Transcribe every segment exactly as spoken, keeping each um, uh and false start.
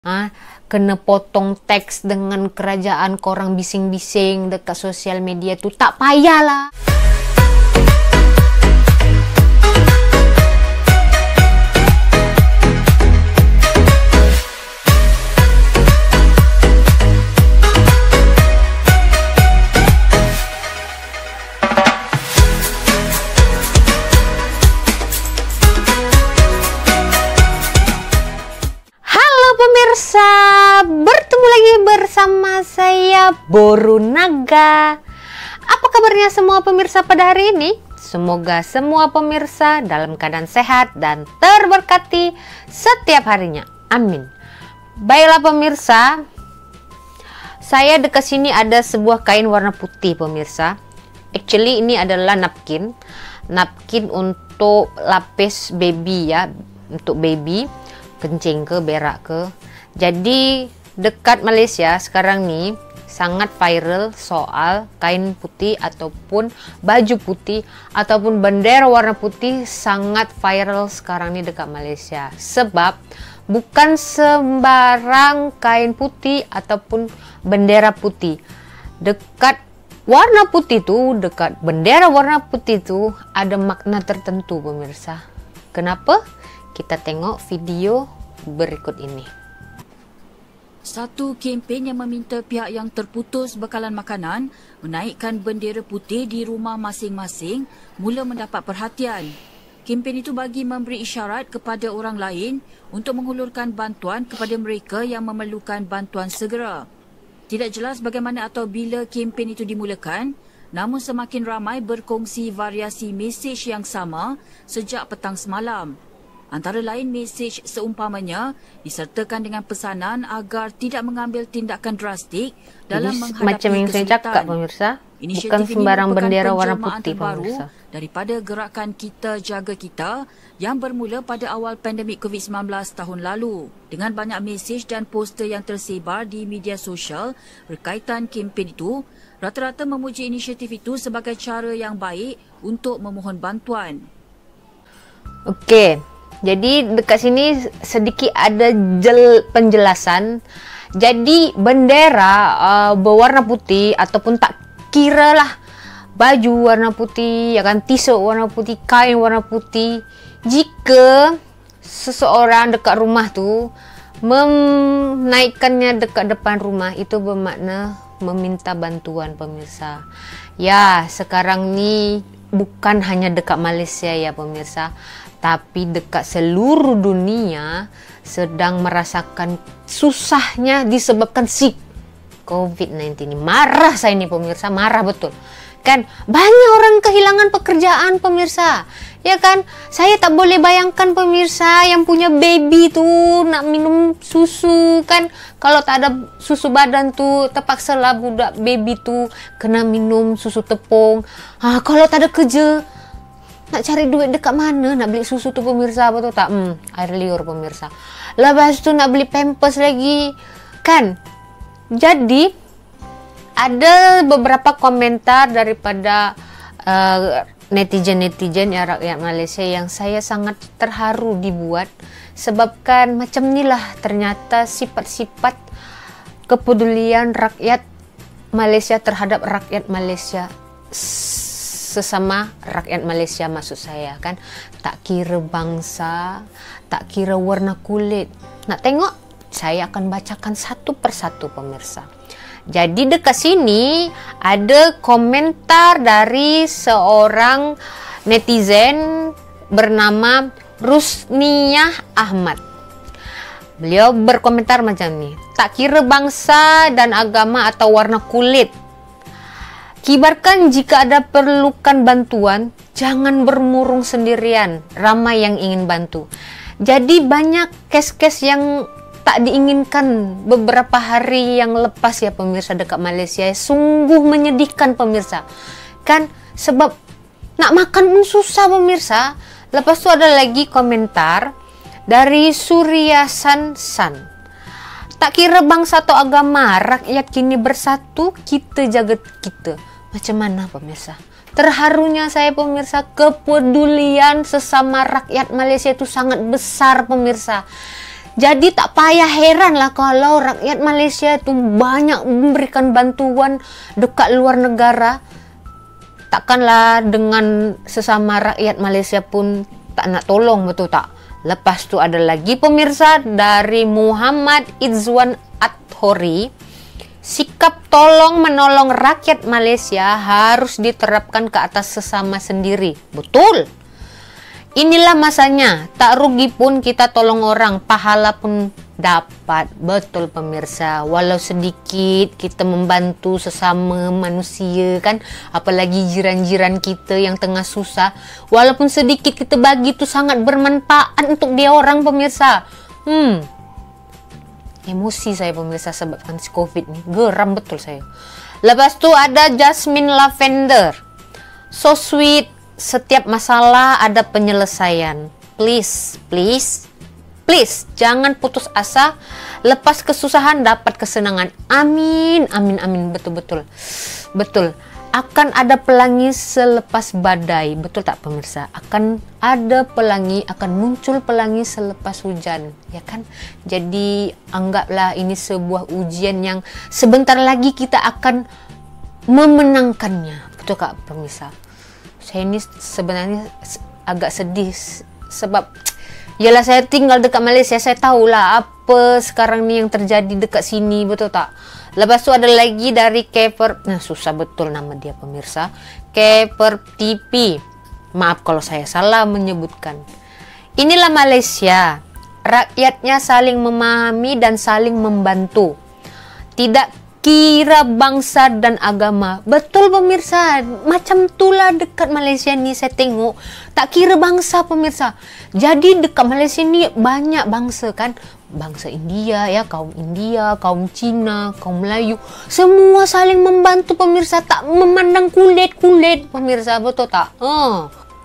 Ah, kena potong teks dengan kerajaan korang bising-bising dekat sosial media tu, tak payahlah. Pemirsa, bertemu lagi bersama saya Boru Naga. Apa kabarnya semua pemirsa pada hari ini? Semoga semua pemirsa dalam keadaan sehat dan terberkati setiap harinya. Amin. Baiklah pemirsa, saya dekat sini ada sebuah kain warna putih pemirsa. Actually ini adalah napkin, napkin untuk lapis baby ya, untuk baby kencing ke berak ke. Jadi dekat Malaysia sekarang ni sangat viral soal kain putih ataupun baju putih ataupun bendera warna putih, sangat viral sekarang ni dekat Malaysia. Sebab bukan sembarang kain putih ataupun bendera putih. Dekat warna putih tu, dekat bendera warna putih tu ada makna tertentu pemirsa. Kenapa? Kita tengok video berikut ini. Satu kempen yang meminta pihak yang terputus bekalan makanan menaikkan bendera putih di rumah masing-masing mula mendapat perhatian. Kempen itu bagi memberi isyarat kepada orang lain untuk menghulurkan bantuan kepada mereka yang memerlukan bantuan segera. Tidak jelas bagaimana atau bila kempen itu dimulakan, namun semakin ramai berkongsi variasi mesej yang sama sejak petang semalam. Antara lain mesej seumpamanya disertakan dengan pesanan agar tidak mengambil tindakan drastik dalam Jadi, menghadapi macam yang saya cakap pemirsa, bukan sembarang bendera warna putih pemirsa. Daripada gerakan Kita Jaga Kita yang bermula pada awal pandemik covid sembilan belas tahun lalu. Dengan banyak mesej dan poster yang tersebar di media sosial berkaitan kempen itu, rata-rata memuji inisiatif itu sebagai cara yang baik untuk memohon bantuan. Okey. Jadi dekat sini sedikit ada jel penjelasan. Jadi bendera uh, berwarna putih ataupun tak kira lah baju warna putih, ya kan, t-shirt warna putih, kain warna putih. Jika seseorang dekat rumah tu menaikkannya dekat depan rumah, itu bermakna meminta bantuan pemirsa. Ya, sekarang ni bukan hanya dekat Malaysia ya pemirsa, tapi dekat seluruh dunia sedang merasakan susahnya disebabkan si covid sembilan belas ini. Marah saya ini pemirsa, marah betul. Kan banyak orang kehilangan pekerjaan pemirsa. Ya kan? Saya tak boleh bayangkan pemirsa yang punya baby tu nak minum susu kan. Kalau tak ada susu badan tu, terpaksalah budak baby tu kena minum susu tepung. Ha, kalau tak ada kerja, nak cari duit dekat mana nak beli susu tu pemirsa, betul tak? Hmm, air liur pemirsa. Lepas tu nak beli pampers lagi kan. Jadi ada beberapa komentar daripada uh, netizen-netizen ya, rakyat Malaysia yang saya sangat terharu dibuat. Sebabkan macam inilah ternyata sifat-sifat kepedulian rakyat Malaysia terhadap rakyat Malaysia, sesama rakyat Malaysia maksud saya kan. Tak kira bangsa, tak kira warna kulit. Nak tengok? Saya akan bacakan satu persatu pemirsa. Jadi dekat sini ada komentar dari seorang netizen bernama Rusniyah Ahmad. Beliau berkomentar macam ni. Tak kira bangsa dan agama atau warna kulit, kibarkan jika ada perlukan bantuan, jangan bermurung sendirian. Ramai yang ingin bantu. Jadi banyak kes-kes yang tak diinginkan beberapa hari yang lepas ya pemirsa dekat Malaysia. Sungguh menyedihkan pemirsa. Kan sebab nak makan pun susah pemirsa. Lepas tu ada lagi komentar dari Surya San San. Tak kira bangsa atau agama, rakyat kini bersatu, kita jaga kita. Macam mana pemirsa? Terharunya saya pemirsa, kepedulian sesama rakyat Malaysia itu sangat besar pemirsa. Jadi tak payah heran lah kalau rakyat Malaysia itu banyak memberikan bantuan dekat luar negara. Takkanlah dengan sesama rakyat Malaysia pun tak nak tolong, betul tak? Lepas tu ada lagi pemirsa dari Muhammad Izzwan Athori, sikap tolong menolong rakyat Malaysia harus diterapkan ke atas sesama sendiri. Betul. Inilah masanya, tak rugi pun kita tolong orang, pahala pun dapat. Betul pemirsa, walau sedikit kita membantu sesama manusia kan, apalagi jiran-jiran kita yang tengah susah, walaupun sedikit kita bagi itu sangat bermanfaat untuk dia orang pemirsa. Hmm, emosi saya pemirsa sebabkan si COVID ni, geram betul saya. Lepas tu ada Jasmine Lavender, so sweet. Setiap masalah ada penyelesaian. Please, please, please, jangan putus asa. Lepas kesusahan dapat kesenangan. Amin, amin, amin. Betul, betul, betul. Akan ada pelangi selepas badai. Betul tak pemirsa? Akan ada pelangi, akan muncul pelangi selepas hujan, ya kan? Jadi anggaplah ini sebuah ujian yang sebentar lagi kita akan memenangkannya. Betul tak pemirsa? Saya ini sebenarnya agak sedih sebab yalah saya tinggal dekat Malaysia, saya tahulah apa sekarang ni yang terjadi dekat sini, betul tak? Lepas tu ada lagi dari Keper, nah susah betul nama dia pemirsa, Keper T P. Maaf kalau saya salah menyebutkan. Inilah Malaysia, rakyatnya saling memahami dan saling membantu. Tidak kira bangsa dan agama. Betul pemirsa, macam itulah dekat Malaysia ni saya tengok, tak kira bangsa pemirsa. Jadi dekat Malaysia ni banyak bangsa kan, bangsa India ya, kaum India, kaum Cina, kaum Melayu, semua saling membantu pemirsa, tak memandang kulit-kulit pemirsa, betul tak? Hmm.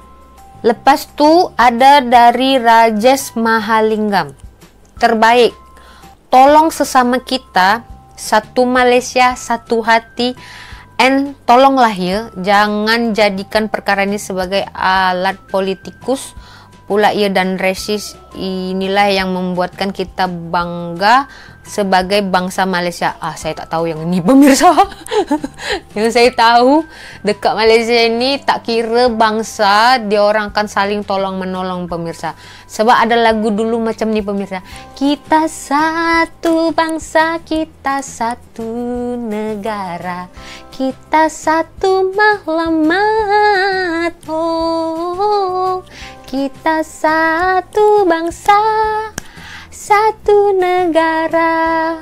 Lepas tu ada dari Rajesh Mahalingam, terbaik, tolong sesama kita, satu Malaysia, satu hati, and tolonglah ya, jangan jadikan perkara ini sebagai alat politikus pula ya dan resis. Inilah yang membuatkan kita bangga sebagai bangsa Malaysia. Ah, saya tak tahu yang ini pemirsa. Yang saya tahu dekat Malaysia ini tak kira bangsa, dia orang akan saling tolong menolong pemirsa. Sebab ada lagu dulu macam ni pemirsa. Kita satu bangsa, kita satu negara, kita satu maklumat. Oh, kita satu bangsa, satu negara,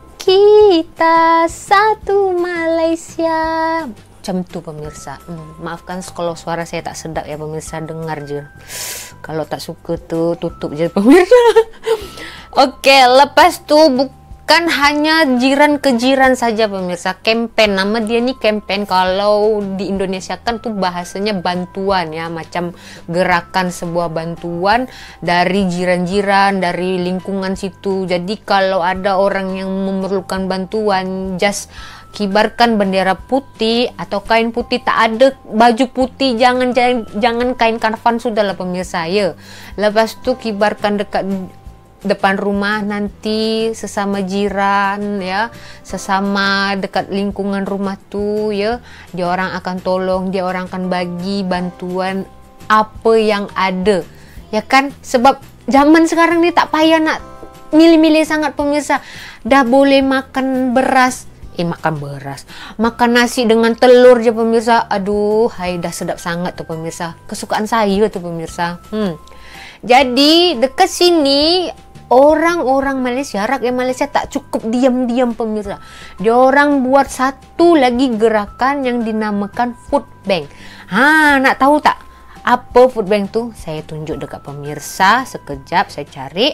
kita satu Malaysia. Macam tu pemirsa. hmm, Maafkan kalau suara saya tak sedap ya pemirsa, dengar je. Kalau tak suka tu tutup je pemirsa. Oke, lepas tu bukan hanya jiran ke jiran saja pemirsa, campaign, nama dia ni campaign. Kalau di Indonesia kan tuh bahasanya bantuan ya, macam gerakan sebuah bantuan dari jiran-jiran, dari lingkungan situ. Jadi kalau ada orang yang memerlukan bantuan, just kibarkan bendera putih atau kain putih, tak ada baju putih, jangan jangan, jangan kain kafan, sudahlah pemirsa ya. Lepas tu kibarkan dekat depan rumah, nanti sesama jiran ya, sesama dekat lingkungan rumah tu ya, dia orang akan tolong, dia orang akan bagi bantuan apa yang ada ya kan. Sebab zaman sekarang ni tak payah nak milih-milih sangat pemirsa, dah boleh makan beras eh makan beras makan nasi dengan telur je pemirsa. Aduh, hai dah sedap sangat tu pemirsa, kesukaan saya tu pemirsa. hmm. Jadi dekat sini orang-orang Malaysia, rakyat Malaysia tak cukup diam-diam pemirsa. Dia orang buat satu lagi gerakan yang dinamakan food bank. Ha, nak tahu tak apa food bank tu? Saya tunjuk dekat pemirsa sekejap, saya cari.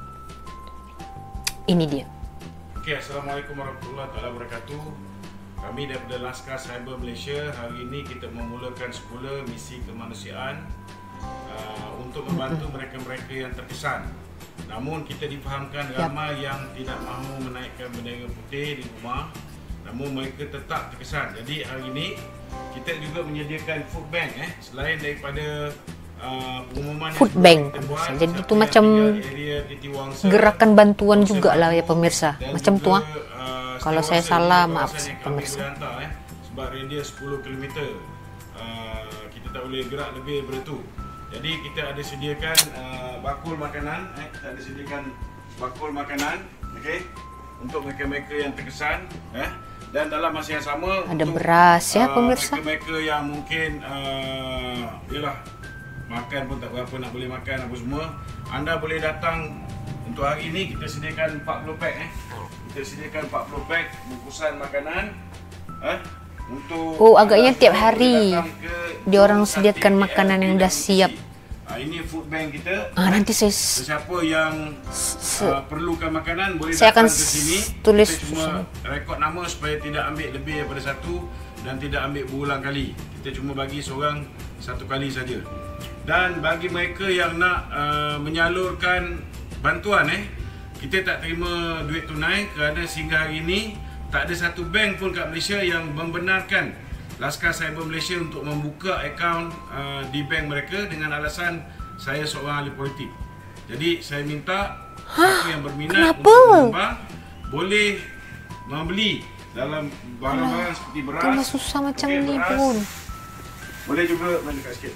Ini dia. Okey, Assalamualaikum warahmatullahi wabarakatuh. Kami daripada Laskar Cyber Malaysia, hari ini kita memulakan semula misi kemanusiaan uh, untuk membantu mereka-mereka yang terkesan. Namun kita difahamkan ramai yang tidak mahu menaikkan bendera putih di rumah, namun mereka tetap terkesan. Jadi hari ini kita juga menyediakan food bank eh selain daripada uh, pengumuman food bank. Buat, jadi itu macam gerakan bantuan juga lah ya pemirsa. Macam tu ah. Uh, Kalau saya salah maaf pemirsa. Hantar, eh, sebab radius sepuluh kilometer uh, kita tak boleh gerak lebih daripada tu. Jadi kita ada sediakan uh, bakul makanan, eh, kita ada sediakan bakul makanan, okey, untuk mereka-mereka yang terkesan, eh. Dan dalam masa yang sama ada untuk, beras ya uh, pemirsa. Mereka-mereka yang mungkin uh, yalah makan pun tak berapa nak boleh makan apa semua, anda boleh datang untuk hari ini kita sediakan empat puluh pack eh. Kita sediakan empat puluh pack bungkusan makanan eh untuk oh agaknya tiap hari dia orang sediakan makanan yang dah siap. Uh, ini food bank kita. Ah, nanti saya siapa yang uh, perlukan makanan boleh saya datang akan ke sini. Tulis kita cuma rekod nama supaya tidak ambil lebih daripada satu dan tidak ambil berulang kali. Kita cuma bagi seorang satu kali saja. Dan bagi mereka yang nak uh, menyalurkan bantuan eh, kita tak terima duit tunai kerana sehingga hari ini tak ada satu bank pun kat Malaysia yang membenarkan Laskar Cyber Malaysia untuk membuka akaun uh, di bank mereka dengan alasan saya seorang ahli politik. Jadi saya minta siapa yang berminat Kenapa? untuk menyumbang boleh membeli dalam barang-barang seperti beras. Kalau susah macam okay, ni beras. pun. Boleh juga mendekat sikit.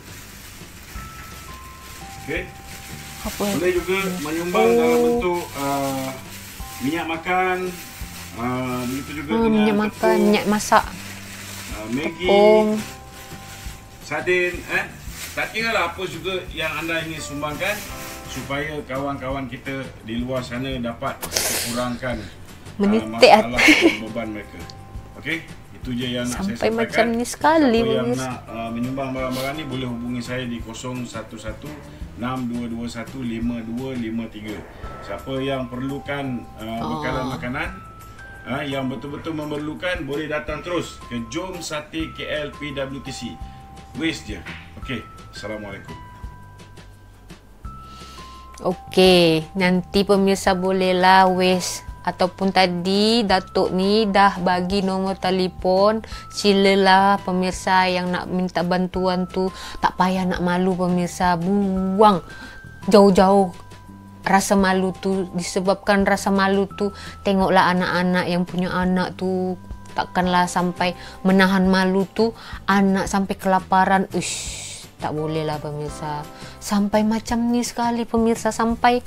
Okey. Apa? Boleh juga menyumbang oh. dalam bentuk uh, minyak makan, uh, begitu juga oh, dengan minyak makan, minyak masak. Uh, Maggi, tepung, sardin, eh, tak kira lah apa juga yang anda ingin sumbangkan supaya kawan-kawan kita di luar sana dapat kurangkan uh, masalah dan beban mereka. Okey, itu je yang nak sampai saya sampaikan. Macam ni sekali. Siapa yang nak uh, menyumbang barang-barang ni boleh hubungi saya di kosong satu satu enam dua dua satu lima dua lima tiga. Siapa yang perlukan uh, bekalan oh. makanan Ha, yang betul-betul memerlukan boleh datang terus ke Jom Sate K L P W T C. Wes je. Okey, Assalamualaikum. Okey, nanti pemirsa bolehlah wes ataupun tadi Datuk ni dah bagi nombor telefon. Silalah pemirsa yang nak minta bantuan tu, tak payah nak malu pemirsa, buang jauh-jauh rasa malu tu. Disebabkan rasa malu tu, tengoklah anak-anak yang punya anak tu, takkanlah sampai menahan malu tu, anak sampai kelaparan. Ush, tak boleh lah pemirsa. Sampai macam ni sekali pemirsa, sampai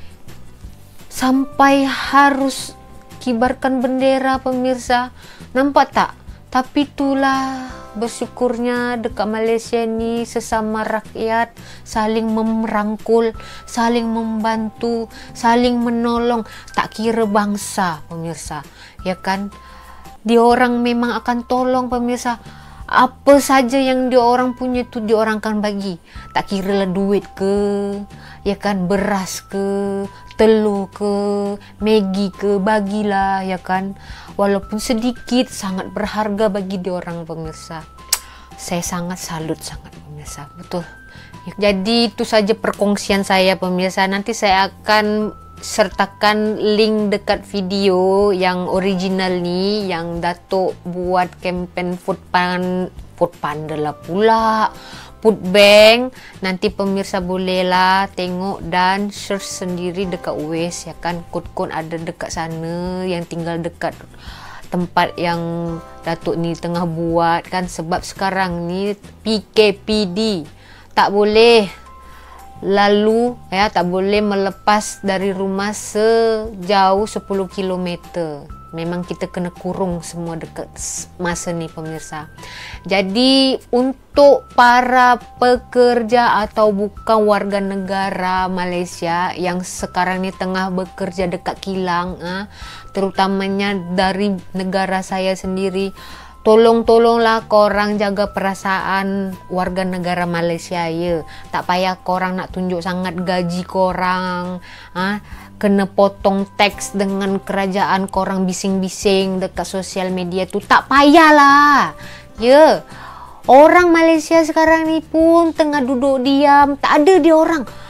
sampai harus kibarkan bendera pemirsa. Nampak tak? Tapi itulah bersyukurnya dekat Malaysia ni sesama rakyat saling merangkul, saling membantu, saling menolong, tak kira bangsa pemirsa. Ya kan? Dia orang memang akan tolong pemirsa. Apa saja yang dia orang punya tu dia orang akan bagi. Tak kira lah duit ke, ya kan, beras ke, telur ke, Maggi ke, bagilah, ya kan. Walaupun sedikit, sangat berharga bagi dia orang pemirsa. Saya sangat salut sangat pemirsa, betul. Jadi itu saja perkongsian saya pemirsa. Nanti saya akan sertakan link dekat video yang original ni, yang Datuk buat kempen food pan, food panda lah pula, food bank. Nanti pemirsa bolehlah tengok dan search sendiri dekat Waze, ya kan. Kod-kod ada dekat sana yang tinggal dekat tempat yang Datuk ni tengah buat kan. Sebab sekarang ni P K P D, tak boleh lalu, ya, tak boleh melepas dari rumah sejauh sepuluh kilometer. Memang kita kena kurung semua dekat masa ni pemirsa. Jadi untuk para pekerja atau bukan warga negara Malaysia yang sekarang ni tengah bekerja dekat kilang, ah, terutamanya dari negara saya sendiri, tolong-tolonglah korang jaga perasaan warga negara Malaysia ya. Tak payah korang nak tunjuk sangat gaji korang, ha? Kena potong teks dengan kerajaan korang bising-bising dekat sosial media tu. Tak payahlah. Ya. Orang Malaysia sekarang ni pun tengah duduk diam, tak ada dia orang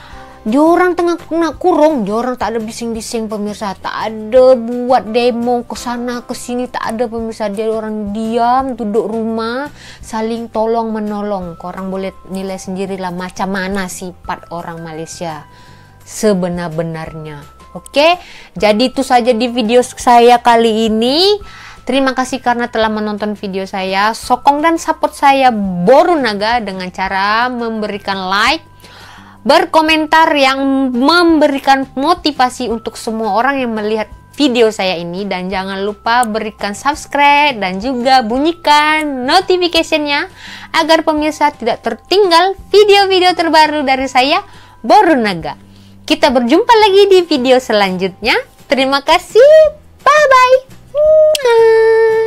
Diorang tengah kena kurung, diorang tak ada bising-bising pemirsa, tak ada buat demo ke sana ke sini, tak ada pemirsa. Dia orang diam duduk rumah, saling tolong menolong. Korang boleh nilai sendirilah macam mana sifat orang Malaysia sebenar-benarnya. Oke, jadi itu saja di video saya kali ini. Terima kasih karena telah menonton video saya. Sokong dan support saya Borunaga dengan cara memberikan like, berkomentar yang memberikan motivasi untuk semua orang yang melihat video saya ini, dan jangan lupa berikan subscribe dan juga bunyikan notification-nya agar pemirsa tidak tertinggal video-video terbaru dari saya Borunaga. Kita berjumpa lagi di video selanjutnya. Terima kasih. Bye bye.